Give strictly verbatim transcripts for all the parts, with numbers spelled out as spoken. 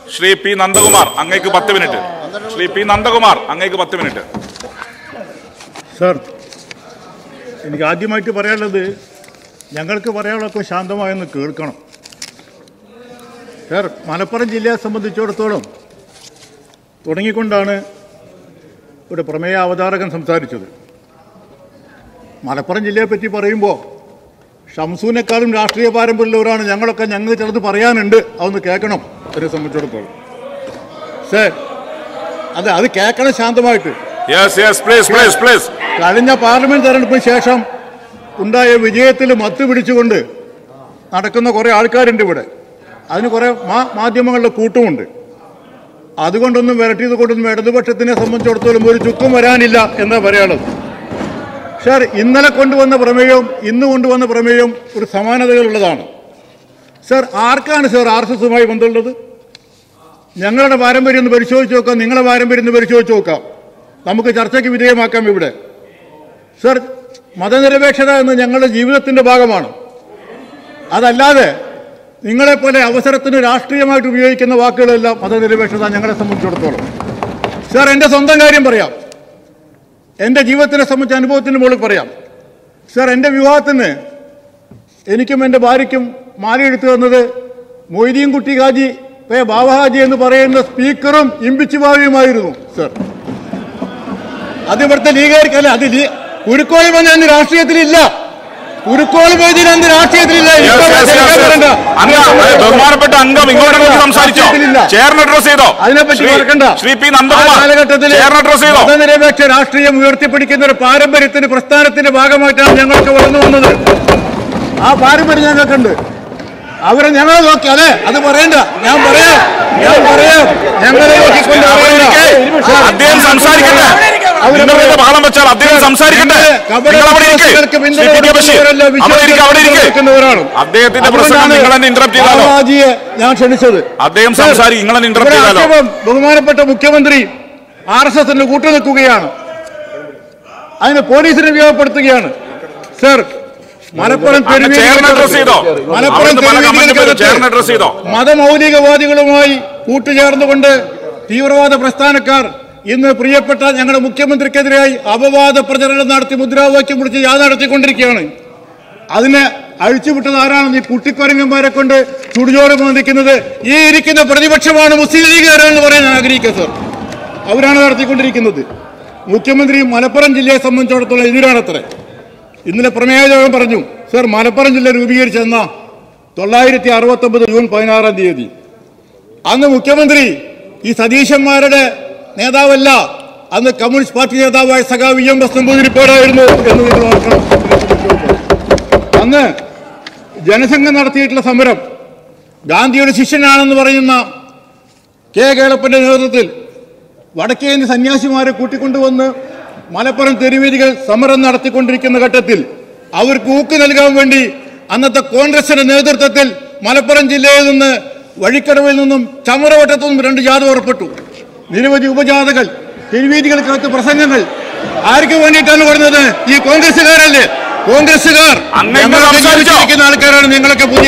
Shri P Nandakumar, അങ്ങേക്ക് പത്ത് minute. Shri P Nandakumar, അങ്ങേക്ക് പത്ത് മിനിറ്റ്. സർ, എനിക്ക് ആദ്യമായിട്ട് പറയാനുള്ളത്, ഞങ്ങൾക്ക് പറയാനുള്ളതൊക്കെ ശാന്തമായൊന്ന് കേൾക്കണം. സർ, മലപ്പുറം ജില്ലയെ സംബന്ധിച്ചിടത്തോളം തുടങ്ങിക്കൊണ്ടാണ് ഇവിടെ പ്രമേയ അവതാരകൻ സംസാരിച്ചത്. മലപ്പുറം ജില്ലയെപ്പറ്റി പറയുമ്പോൾ ഷംസൂനേക്കാളും രാഷ്ട്രീയ പാരമ്പര്യമുള്ളവരാണ് ഞങ്ങളൊക്കെ. ഞങ്ങൾ ചിലത് പറയാനുണ്ട്, അതൊന്ന് കേൾക്കണം. അതിനെ സംബന്ധിച്ചിടത്തോളം സർ, അതെ, അത് കേൾക്കണം ശാന്തമായിട്ട്. കഴിഞ്ഞ പാർലമെന്റ് തെരഞ്ഞെടുപ്പിന് ശേഷം ഉണ്ടായ വിജയത്തിൽ മത്ത് പിടിച്ചുകൊണ്ട് നടക്കുന്ന കുറേ ആൾക്കാരുണ്ട് ഇവിടെ. അതിന് കുറേ മാധ്യമങ്ങളുടെ കൂട്ടുമുണ്ട്. അതുകൊണ്ടൊന്നും വിരട്ടിയത് കൊണ്ടൊന്നും ഇടതുപക്ഷത്തിനെ സംബന്ധിച്ചിടത്തോളം ഒരു ചുക്കും വരാനില്ല എന്നാ പറയാനുള്ളത്. സാർ, ഇന്നലെ കൊണ്ടുവന്ന പ്രമേയവും ഇന്ന് കൊണ്ടുവന്ന പ്രമേയവും ഒരു സമാനതകളുള്ളതാണ്. സാർ, ആർക്കാണ് സാർ ആർ എസ് എസുമായി ബന്ധമുള്ളത്? ഞങ്ങളുടെ പാരമ്പര്യം ഒന്ന് പരിശോധിച്ച് നോക്കാം, നിങ്ങളുടെ പാരമ്പര്യം ഒന്ന് പരിശോധിച്ച് നോക്കാം. നമുക്ക് ചർച്ചയ്ക്ക് വിധേയമാക്കാം ഇവിടെ. സാർ, മതനിരപേക്ഷത എന്ന് ഞങ്ങളുടെ ജീവിതത്തിൻ്റെ ഭാഗമാണ്. അതല്ലാതെ നിങ്ങളെപ്പോലെ അവസരത്തിന് രാഷ്ട്രീയമായിട്ട് ഉപയോഗിക്കുന്ന വാക്കുകളെല്ലാം മതനിരപേക്ഷത ഞങ്ങളെ സംബന്ധിച്ചിടത്തോളം. സാർ, എൻ്റെ സ്വന്തം കാര്യം പറയാം, എൻ്റെ ജീവിതത്തിനെ സംബന്ധിച്ച അനുഭവത്തിൻ്റെ മുകളിൽ പറയാം. സാർ, എൻ്റെ വിവാഹത്തിന് എനിക്കും എൻ്റെ ഭാര്യയ്ക്കും മാലയെടുത്തു തന്നത് മൊയ്തീൻ കുട്ടി ഹാജി പേ ബാബാഹാജി എന്ന് പറയുന്ന സ്പീക്കറും ഇമ്പിച്ചു ബാബിയുമായിരുന്നു. സാർ, അത് ഇവിടുത്തെ ലീഗുകാർക്കല്ല, അത് കുരുക്കോളി വന്ന അന്ന് രാഷ്ട്രീയത്തിലില്ല. കുരുക്കോളി മൊയ്തീൻ അന്ന് രാഷ്ട്രീയത്തിലില്ല. ബഹുമാനപ്പെട്ട അംഗം ഇങ്ങോട്ട് സംസാരിച്ചോ? അതിനെപ്പറ്റി ഓർക്കണ്ട. കാലഘട്ടത്തിൽ മതനിരപേക്ഷ രാഷ്ട്രീയം ഉയർത്തിപ്പിടിക്കുന്ന ഒരു പാരമ്പര്യത്തിന് പ്രസ്ഥാനത്തിന്റെ ഭാഗമായിട്ടാണ് ഞങ്ങൾക്ക് വളർന്നു വന്നത്. ആ പാരമ്പര്യം ഞങ്ങൾക്കുണ്ട്. അവരെ ഞങ്ങളെ നോക്കി, അതെ, അത് പറയണ്ട, ഞാൻ പറയാം ഞാൻ പറയാം ഞങ്ങളെ നോക്കിക്കൊണ്ട് അദ്ദേഹം സംസാരിക്കട്ടെ. ഞാൻ ക്ഷണിച്ചത്. ബഹുമാനപ്പെട്ട മുഖ്യമന്ത്രി ആർ എസ് എസിന് കൂട്ടുനിൽക്കുകയാണ്, അതിന് പോലീസിനെ ഉപയോഗപ്പെടുത്തുകയാണ്. സർ, മലപ്പുറം മതമൗലികവാദികളുമായി കൂട്ടുചേർന്നുകൊണ്ട് തീവ്രവാദ പ്രസ്ഥാനക്കാർ ഇന്ന് പ്രിയപ്പെട്ട ഞങ്ങളുടെ മുഖ്യമന്ത്രിക്കെതിരായി അപവാദ പ്രചരണം നടത്തി മുദ്രാവാക്യം വിളിച്ച് യാത്ര നടത്തിക്കൊണ്ടിരിക്കുകയാണ്. അതിനെ അഴിച്ചുവിട്ടത് ആരാണെന്ന് ഈ കുട്ടിക്കൊരങ്ങന്മാരെ കൊണ്ട് ചുടുചോറ് ബന്ധിക്കുന്നത് ഈ ഇരിക്കുന്ന പ്രതിപക്ഷമാണ് മുസ്ലിം ലീഗുകാരെന്ന് പറയാൻ ഞാൻ ആഗ്രഹിക്കുക. സർ, അവരാണ് നടത്തിക്കൊണ്ടിരിക്കുന്നത്. മുഖ്യമന്ത്രി മലപ്പുറം ജില്ലയെ സംബന്ധിച്ചിടത്തോളം എതിരാണത്രേ. ഇന്നലെ പ്രമേയയോഗം പറഞ്ഞു. സർ, മലപ്പുറം ജില്ല രൂപീകരിച്ചെന്ന തൊള്ളായിരത്തി അറുപത്തി ഒമ്പത് ജൂൺ പതിനാറാം തീയതി അന്ന് മുഖ്യമന്ത്രി ഈ സതീശന്മാരുടെ നേതാവല്ല, അന്ന് കമ്മ്യൂണിസ്റ്റ് പാർട്ടി നേതാവായ സഖാവ് വി എം എസ് നമ്പൂതിരിപ്പാടായിരുന്നു എന്ന് നിങ്ങൾ ഓർക്കണം. അന്ന് ജനസംഘം നടത്തിയിട്ടുള്ള സമരം ഗാന്ധിയുടെ ശിഷ്യനാണെന്ന് പറയുന്ന കെ കേളപ്പന്റെ നേതൃത്വത്തിൽ വടക്കേന്ത്യ സന്യാസിമാരെ കൂട്ടിക്കൊണ്ടുവന്ന് മലപ്പുറം തെരുവീതികൾ സമരം നടത്തിക്കൊണ്ടിരിക്കുന്ന ഘട്ടത്തിൽ അവർക്ക് ഊക്ക് നൽകാൻ വേണ്ടി അന്നത്തെ കോൺഗ്രസിന്റെ നേതൃത്വത്തിൽ മലപ്പുറം ജില്ലയിൽ നിന്ന് വഴിക്കടവിൽ നിന്നും ചമരവട്ടത്തു നിന്നും രണ്ട് ജാഥ പുറപ്പെട്ടു. നിരവധി ഉപജാഥകൾ, തെരുവീതികൾക്കകത്ത് പ്രസംഗങ്ങൾ. ആർക്ക് വേണ്ടിയിട്ടാണ് പറഞ്ഞത്? ഈ കോൺഗ്രസുകാരല്ലേ? കോൺഗ്രസുകാർ ആൾക്കാരാണ്. നിങ്ങളൊക്കെ പുതിയ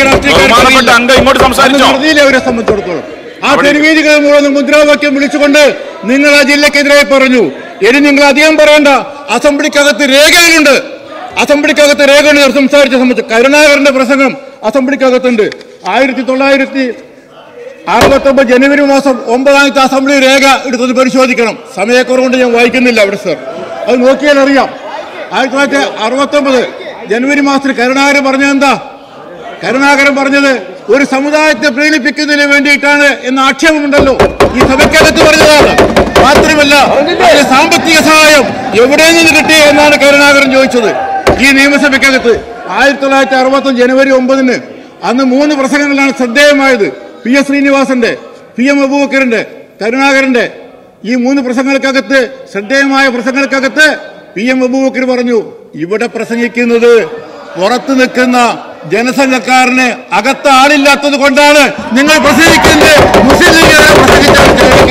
രാഷ്ട്രീയ അവരെ സംബന്ധിച്ചിടത്തോളം ആ തെരുവീതികൾ മുഴുവൻ മുദ്രാവാക്യം വിളിച്ചുകൊണ്ട് നിങ്ങൾ ആ ജില്ലക്കെതിരായി പറഞ്ഞു. ഇനി നിങ്ങൾ അധികം പറയേണ്ട, അസംബ്ലിക്കകത്ത് രേഖകളുണ്ട്, അസംബ്ലിക്കകത്ത് രേഖകൾ സംസാരിച്ച സംബന്ധിച്ച് കരുണാകരന്റെ പ്രസംഗം അസംബ്ലിക്കകത്തുണ്ട്. ആയിരത്തി തൊള്ളായിരത്തി അറുപത്തി ഒമ്പത് ജനുവരി മാസം ഒമ്പതാമത്തെ അസംബ്ലി രേഖ എടുത്തത് പരിശോധിക്കണം. സമയക്കുറവുകൊണ്ട് ഞാൻ വായിക്കുന്നില്ല അവിടെ. സർ, അത് നോക്കിയാൽ അറിയാം. ആയിരത്തി തൊള്ളായിരത്തി അറുപത്തി ഒമ്പത് ജനുവരി മാസത്തിൽ കരുണാകരൻ പറഞ്ഞത് എന്താ? കരുണാകരൻ പറഞ്ഞത് ഒരു സമുദായത്തെ പ്രീണിപ്പിക്കുന്നതിന് വേണ്ടിയിട്ടാണ് എന്ന ആക്ഷേപമുണ്ടല്ലോ, ഈ സഭയ്ക്കകത്ത് പറഞ്ഞതാണ്. മാത്രമല്ല, സാമ്പത്തിക സഹായം എവിടെ നിന്ന് കിട്ടി എന്നാണ് കരുണാകരൻ ചോദിച്ചത് ഈ നിയമസഭയ്ക്കകത്ത്. ആയിരത്തി തൊള്ളായിരത്തി അറുപത്തി ഒന്ന് ജനുവരി ഒമ്പതിന് അന്ന് മൂന്ന് പ്രസംഗങ്ങളാണ് ശ്രദ്ധേയമായത്. പി എസ് ശ്രീനിവാസന്റെ, പി എം അബൂബക്കറിന്റെ, കരുണാകരന്റെ. ഈ മൂന്ന് പ്രസംഗങ്ങൾക്കകത്ത്, ശ്രദ്ധേയമായ പ്രസംഗങ്ങൾക്കകത്ത് പി എം അബൂബക്കർ പറഞ്ഞു, ഇവിടെ പ്രസംഗിക്കുന്നത് പുറത്തു നിൽക്കുന്ന ജനസംഘക്കാരന് അകത്ത് ആളില്ലാത്തത് കൊണ്ടാണ് നിങ്ങൾ പ്രസംഗിക്കുന്നത്. മുസ്ലിം ലീഗുകാരെ പ്രസംഗിച്ചാണ്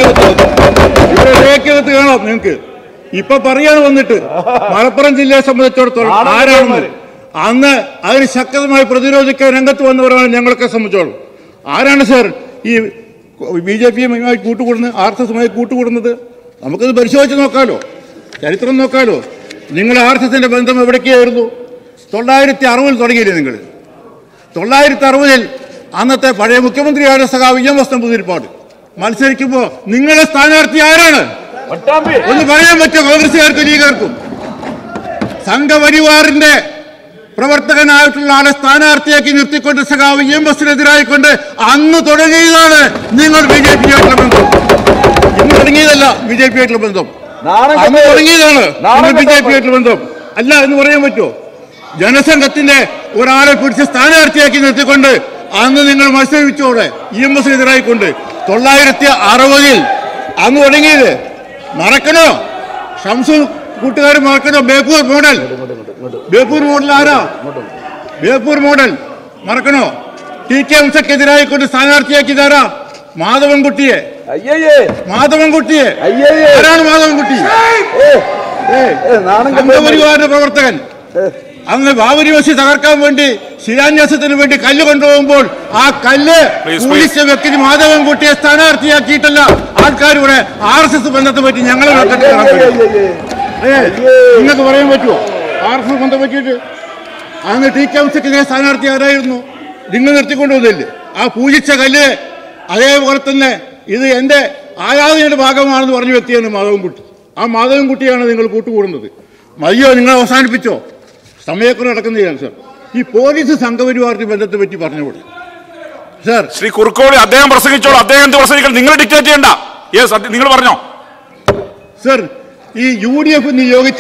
രേഖത്ത് കാണാം നിങ്ങൾക്ക്. ഇപ്പൊ പറയാണ് വന്നിട്ട് മലപ്പുറം ജില്ലയെ സംബന്ധിച്ചിടത്തോളം ആരാണെന്ന്. അന്ന് അതിന് ശക്തമായി പ്രതിരോധിക്കാൻ രംഗത്ത് വന്നവരാണ് ഞങ്ങളൊക്കെ സംബന്ധിച്ചോളം. ആരാണ് സാർ ഈ ബി ജെ പിയുമായി കൂട്ടുകൂടുന്നത്, ആർ എസ് എസുമായി കൂട്ടുകൂടുന്നത്? നമുക്കത് പരിശോധിച്ച് നോക്കാമല്ലോ, ചരിത്രം നോക്കാമല്ലോ. നിങ്ങൾ ആർ എസ് എസിന്റെ ബന്ധം എവിടേക്കായിരുന്നു? തൊള്ളായിരത്തി അറുപതിൽ തുടങ്ങിയില്ലേ നിങ്ങൾ? തൊള്ളായിരത്തി അറുപതിൽ അന്നത്തെ പഴയ മുഖ്യമന്ത്രിയായ സഖാവ് ഇ എം എസ് നമ്പൂതിരിപ്പാട് മത്സരിക്കുമ്പോൾ നിങ്ങളുടെ സ്ഥാനാർത്ഥി ആരാണ്? ഒന്ന് പറയാൻ പറ്റുമോ കോൺഗ്രസുകാർക്കും ലീഗുകാർക്കും? സംഘപരിവാറിന്റെ പ്രവർത്തകനായിട്ടുള്ള ആളെ സ്ഥാനാർത്ഥിയാക്കി നിർത്തിക്കൊണ്ട് സഖാവ് ഇ എം എസിനെതിരായിക്കൊണ്ട് അന്ന് തുടങ്ങിയതാണ് നിങ്ങൾ ബി ജെ പി ആയിട്ടുള്ള ബന്ധം. ഇന്ന് തുടങ്ങിയതല്ല ബി ജെ പി ആയിട്ടുള്ള ബന്ധം, അന്ന് തുടങ്ങിയതാണ് ബി ജെ പി ആയിട്ടുള്ള ബന്ധം. അല്ല എന്ന് പറയാൻ പറ്റുമോ? ജനസംഘത്തിന്റെ ഒരാളെ പിടിച്ച് സ്ഥാനാർത്ഥിയാക്കി നിർത്തിക്കൊണ്ട് അന്ന് നിങ്ങൾ മത്സരിച്ചോടെ ഇ എം എസിനെതിരായിക്കൊണ്ട് തൊള്ളായിരത്തി അറുപതിൽ അന്ന് തുടങ്ങിയത് മറക്കണോ? ഷംസു കൂട്ടുകാർ മറക്കണോ? ബേപ്പൂർ മോഡൽ, ബേപ്പൂർ മോഡൽ ആരാ? ബേപ്പൂർ മോഡൽ മറക്കണോ? ടി കെ ഹംസക്കെതിരായിക്കൊണ്ട് സ്ഥാനാർത്ഥിയാക്കിയതാരാ? മാധവൻകുട്ടിയെ. മാധവൻകുട്ടിയെ ആരാണ് മാധവൻകുട്ടി? സംഘപരിവാറിന്റെ പ്രവർത്തകൻ. അന്ന് ബാബരി മസ്ജിദ് തകർക്കാൻ വേണ്ടി ശിലാന്യാസത്തിന് വേണ്ടി കല്ല് കൊണ്ടുപോകുമ്പോൾ ആ കല്ല് പോലീസ് വ്യക്തി മാധവൻകുട്ടിയെ സ്ഥാനാർത്ഥിയാക്കിയിട്ടല്ല ആൾക്കാരിവിടെ ആർ എസ് എസ് ബന്ധത്തെ പറ്റി ഞങ്ങളെ നിങ്ങൾക്ക് പറയാൻ പറ്റുമോ? ആർ എസ് എസ് ബന്ധം പറ്റിയിട്ട് അന്ന് ടി കെ ഹംസക്കെതിരെ സ്ഥാനാർത്ഥി ആരായിരുന്നു? നിങ്ങൾ നിർത്തിക്കൊണ്ടുവന്നില്ലേ? ആ പൂജിച്ച കല്ല് അതേപോലെ തന്നെ ഇത് എന്റെ ആരാധനയുടെ ഭാഗമാണെന്ന് പറഞ്ഞ വ്യക്തിയാണ് മാധവൻകുട്ടി. ആ മാധവൻകുട്ടിയാണ് നിങ്ങൾ കൂട്ടുകൂടുന്നത്. മതിയോ? നിങ്ങൾ അവസാനിപ്പിച്ചോ? സമയക്കുറവ് നടക്കുന്നതാണ് സാർ. ഈ പോലീസ് സംഘപരിവാറിന്റെ ബന്ധത്തെ പറ്റി പറഞ്ഞുകൂടെ സാർ? ശ്രീ കുറുക്കോളി അദ്ദേഹം പ്രസംഗിച്ചോളൂ. അദ്ദേഹം എന്ത് പ്രസംഗിക്കണം? നിങ്ങൾ ഡിക്റ്റേറ്റ് ചെയ്യണ്ട. യെസ്, നിങ്ങൾ പറഞ്ഞോ സാർ. ഈ യു ഡി എഫ് നിയോഗിച്ച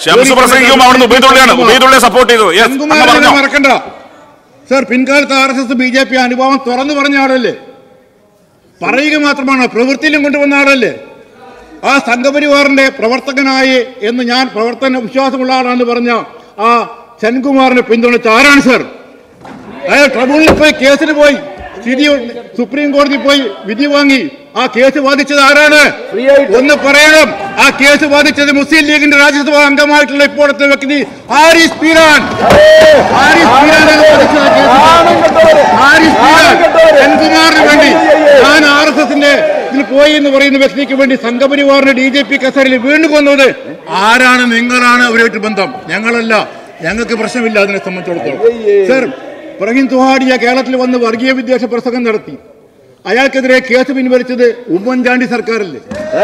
മറക്കണ്ട സാർ. പിൻകാലത്ത് R S S B J P അനുഭവം തുറന്നു പറഞ്ഞ ആളല്ലേ? പറയുക മാത്രമാണോ? പ്രവൃത്തിയിലും കൊണ്ടുവന്ന ആളല്ലേ? ആ സംഘപരിവാറിന്റെ പ്രവർത്തകനായി എന്ന് ഞാൻ പ്രവർത്തന വിശ്വാസമുള്ള ആളാണെന്ന് പറഞ്ഞ ആ സെൻകുമാറിനെ പിന്തുണച്ച ആരാണ് സാർ? അയാൾ ട്രിബ്യൂണലിൽ പോയി കേസിന് പോയി സ്ഥിതി സുപ്രീം കോടതി പോയി വിധി വാങ്ങി. ആ കേസ് ബാധിച്ചത് ആരാണ്? ഒന്ന് പറയണം. ആ കേസ് ബാധിച്ചത് മുസ്ലിം ലീഗിന്റെ രാജ്യസഭാ അംഗമായിട്ടുള്ള ഇപ്പോഴത്തെ വ്യക്തി ഹാരിസ് പീരാൻ. ഹാരിസ് പീരാനാണ് ബാധിച്ചത്. ഹാരിസ് പീരാൻ സെൻകുമാറിന് വേണ്ടി ഞാൻ ആർ എസ് എസിന്റെ ഇതിൽ പോയി എന്ന് പറയുന്ന വ്യക്തിക്ക് വേണ്ടി സംഘപരിവാറിന്റെ ഡി ജെ പി കസേരയിൽ വീണ്ടും കൊന്നത് ആരാണ്? നിങ്ങളാണ് അവരുമായിട്ട് ബന്ധം, ഞങ്ങളല്ല. ഞങ്ങൾക്ക് പ്രശ്നമില്ല അതിനെ സംബന്ധിച്ചിടത്തോളം. സർ, പ്രവീൺ തുഹാഡിയ കേരളത്തിൽ വന്ന് വർഗീയ വിദ്വേഷ പ്രസംഗം നടത്തി. അയാൾക്കെതിരെ കേസ് പിൻവലിച്ചത് ഉമ്മൻചാണ്ടി സർക്കാരല്ലേ?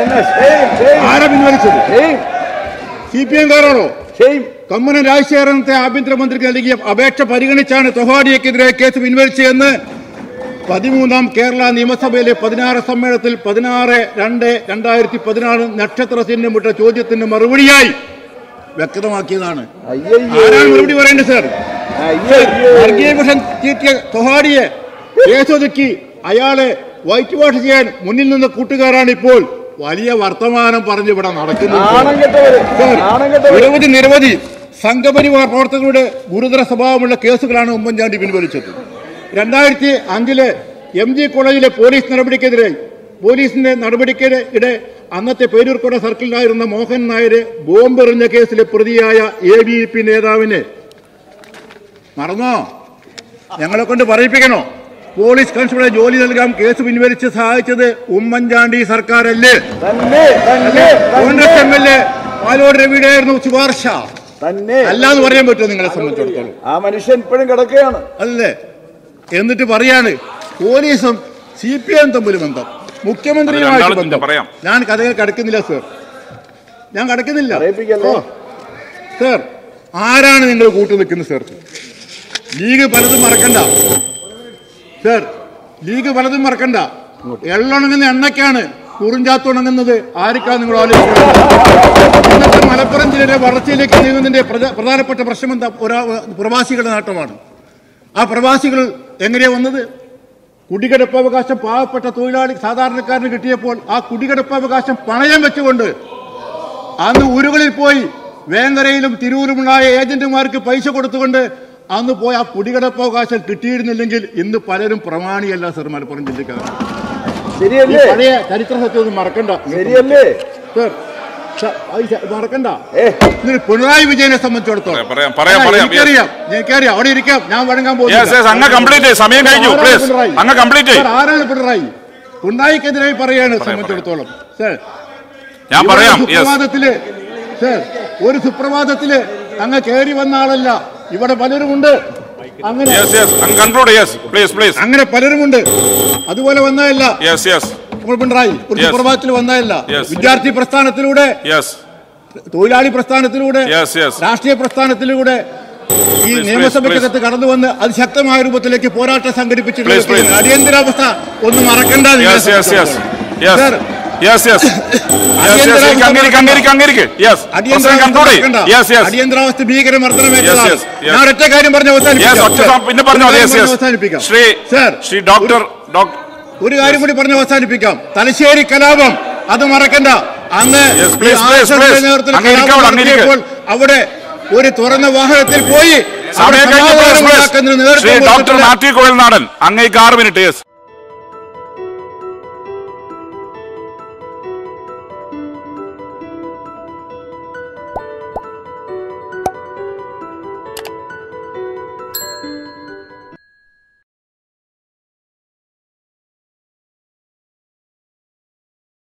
ആരാ പിൻവലിച്ചത്? C P എംകാരാണോ? കമ്മനം രാജശേഖരനത്തെ ആഭ്യന്തരമന്ത്രിക്ക് നൽകിയ അപേക്ഷ പരിഗണിച്ചാണ് തുഹാഡിയക്കെതിരെ കേസ് പിൻവലിച്ചതെന്ന് പതിമൂന്നാം കേരള നിയമസഭയിലെ പതിനാറ് സമ്മേളനത്തിൽ പതിനാറ് രണ്ട് രണ്ടായിരത്തി പതിനാറ് നക്ഷത്ര ചിഹ്നമിട്ട ചോദ്യത്തിന് മറുപടിയായി വ്യക്തമാക്കിയതാണ്. ആരാണ് മറുപടി പറയേണ്ടത് സാർ? വർഗീയ വിഷം തീറ്റിയ തുഹാഡിയെ കേസൊതുക്കി അയാളെ വൈറ്റ് വാഷ് ചെയ്യാൻ മുന്നിൽ നിന്ന കൂട്ടുകാരാണ് ഇപ്പോൾ വലിയ വർത്തമാനം പറഞ്ഞ് ഇവിടെ നടക്കുന്നത്. നിരവധി നിരവധി സംഘപരിവാർ പ്രവർത്തകരുടെ ഗുരുതര സ്വഭാവമുള്ള കേസുകളാണ് ഉമ്മൻചാണ്ടി പിൻവലിച്ചത്. രണ്ടായിരത്തി അഞ്ചിലെ എം ജി കോളേജിലെ പോലീസ് നടപടിക്കെതിരെ പോലീസിന്റെ നടപടിക്കിടെ അന്നത്തെ പേരൂർക്കോട സർക്കിളിലായിരുന്ന മോഹൻ നായരെ ബോംബെറിഞ്ഞ കേസിലെ പ്രതിയായ എ ബി വി പി നേതാവിനെ മറന്നോ? ഞങ്ങളെ കൊണ്ട് പറയിപ്പിക്കണോ? പോലീസ് കോൺസ്റ്റബിളെ ജോലി നൽകാൻ കേസ് പിൻവലിച്ച് സഹായിച്ചത് ഉമ്മൻചാണ്ടി സർക്കാരല്ലേ? Congress M L A Palode രവിയുടെ ആയിരുന്നു ശുപാർശ. അല്ലാന്ന് പറയാൻ പറ്റുമോ നിങ്ങളെ സംബന്ധിച്ചിടത്തോളം? ആ മനുഷ്യൻ ഇപ്പോഴും കിടക്കുകയാണ് അല്ലേ? എന്നിട്ട് പറയാണ് പോലീസും സി പി എം തമ്മിൽ ബന്ധം, മുഖ്യമന്ത്രിയുമായിട്ട് ബന്ധം. ഞാൻ കഥകൾ കടക്കുന്നില്ല സർ, ഞാൻ കടക്കുന്നില്ല സർ. ആരാണ് നിങ്ങൾ കൂട്ടു നിൽക്കുന്നത് സർ? ലീഗ് പലതും മറക്കണ്ട സർ, ലീഗ് പലതും മറക്കണ്ട. എള്ളുണങ്ങുന്ന എണ്ണയ്ക്കാണ് കുറിഞ്ചാത്തുണങ്ങുന്നത്. ആർക്കാണ് നിങ്ങൾ ആലോചിക്കുന്നത്? ഇന്നത്തെ മലപ്പുറം ജില്ലയിലെ വളർച്ചയിലേക്ക് നീങ്ങുന്നതിന്റെ പ്രധാനപ്പെട്ട പ്രശ്നം എന്താ? ഒരാ പ്രവാസികളുടെ നേട്ടമാണ്. ആ പ്രവാസികൾ എങ്ങനെയാ വന്നത്? കുടികിടപ്പവകാശം പാവപ്പെട്ട തൊഴിലാളി സാധാരണക്കാരന് കിട്ടിയപ്പോൾ ആ കുടികിടപ്പവകാശം പണയം വെച്ചുകൊണ്ട് അന്ന് ഊരുകളിൽ പോയി വേങ്ങരയിലും തിരൂരുമുണ്ടായ ഏജന്റുമാർക്ക് പൈസ കൊടുത്തുകൊണ്ട് അന്ന് പോയി ആ കുടികിടപ്പവകാശം കിട്ടിയിരുന്നില്ലെങ്കിൽ ഇന്ന് പലരും പ്രമാണിയല്ല സർ മലപ്പുറം ജില്ലക്കാർ. പഴയ ചരിത്ര സത്യം മറക്കണ്ട സർ, മറക്കണ്ട. പിണറായി വിജയനെ സംബന്ധിച്ചിടത്തോളം എനിക്കറിയാം, എനിക്കറിയാം. അവിടെ ഇരിക്കാം, ഞാൻ വഴങ്ങാൻ പോകുന്നു. ആരാണ് പിണറായി? പിണറായിക്കെതിരായി പറയാണ് സംബന്ധിച്ചിടത്തോളം സർ. ഞാൻ പറയാം. സുപ്രഭാതത്തില് സർ ഒരു സുപ്രഭാതത്തില് അങ്ങ് കയറി വന്ന ആളല്ല, ഇവിടെ പലരുമുണ്ട്. അങ്ങനെ അങ്ങനെ പലരുമുണ്ട്. അതുപോലെ വന്നതല്ല പിണറായി, ഒരു സുപ്രഭാതത്തിൽ വന്നതല്ല. വിദ്യാർത്ഥി പ്രസ്ഥാനത്തിലൂടെ, തൊഴിലാളി പ്രസ്ഥാനത്തിലൂടെ, രാഷ്ട്രീയ പ്രസ്ഥാനത്തിലൂടെ ഈ നിയമസഭയ്ക്കകത്ത് കടന്നു വന്ന് അതിശക്തമായ രൂപത്തിലേക്ക് പോരാട്ടം സംഘടിപ്പിച്ചിട്ടുണ്ട്. അടിയന്തരാവസ്ഥ ഒന്നും മറക്കണ്ട. അടിയന്തരാവസ്ഥ ഭീകരമർദ്ദനമേറ്റതാണ്. ഞാൻ ഒറ്റ കാര്യം പറഞ്ഞ് അവസാനിപ്പിക്കാം. ഒരു കാര്യം കൂടി പറഞ്ഞ് അവസാനിപ്പിക്കാം. തലശ്ശേരി കലാപം അത് മറക്കണ്ട. അന്ന് നേതൃത്വത്തിൽ അവിടെ ഒരു തുറന്ന വാഹനത്തിൽ പോയി ഡോക്ടർ മാത്യു കോയൽനാടൻ അങ്ങേക്ക് ആറ് മിനിറ്റ്.